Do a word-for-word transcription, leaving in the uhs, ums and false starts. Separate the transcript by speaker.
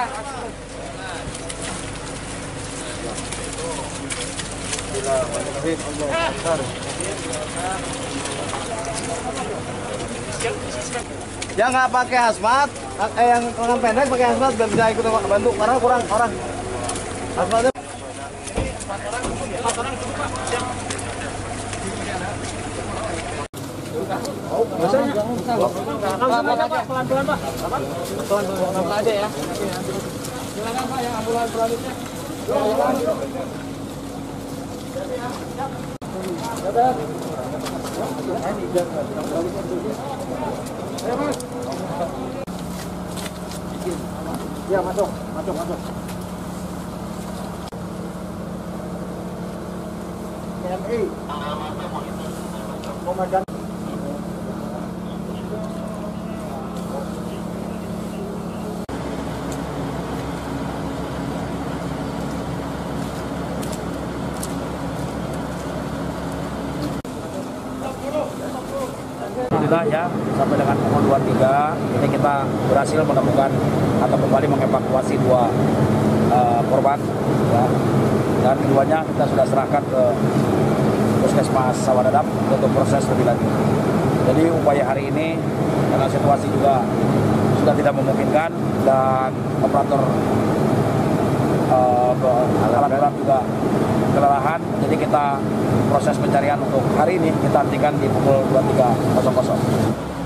Speaker 1: Yang nggak pakai hazmat, eh yang lengan pendek pakai hazmat biar bisa ikut bantu karena kurang orang. Hazmatnya pelan-pelan Pak. Pelan-pelan aja ya. Silakan Pak yang ambulan produksinya. Ya masuk, masuk, masuk. M I Komandan.
Speaker 2: Alhamdulillah ya, sampai dengan pukul dua puluh tiga ini kita berhasil menemukan atau kembali mengevakuasi dua uh, korban ya. Dan keduanya kita sudah serahkan ke Puskesmas Sawadadap untuk proses lebih lanjut. Jadi upaya hari ini karena situasi juga sudah tidak memungkinkan dan operator uh, alat berat juga kelelahan, jadi kita proses pencarian untuk hari ini kita hentikan di pukul dua puluh tiga.